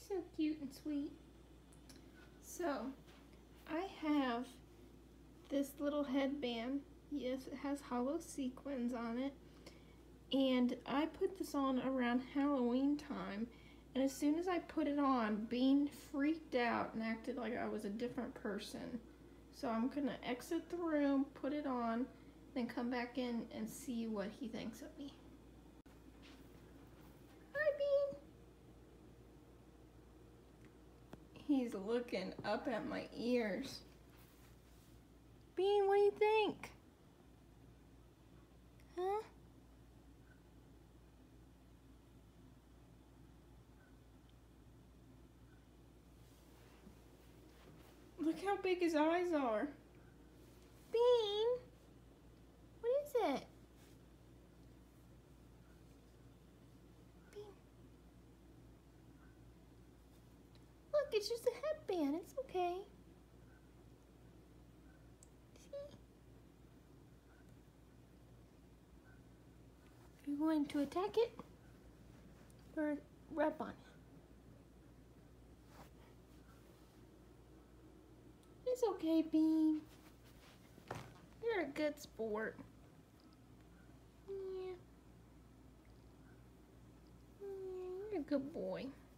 He's so cute and sweet. So, I have this little headband. Yes, it has hollow sequins on it. And I put this on around Halloween time. And as soon as I put it on, Bean freaked out and acted like I was a different person. So I'm going to exit the room, put it on, then come back in and see what he thinks of me. Hi, Bean. He's looking up at my ears. Bean, what do you think? Huh? Look how big his eyes are. Bean, what is it? Bean. Look, it's just a headband. It's okay. See? Are you going to attack it? Or rub on it? It's okay, Bean. You're a good sport. Yeah. You're a good boy.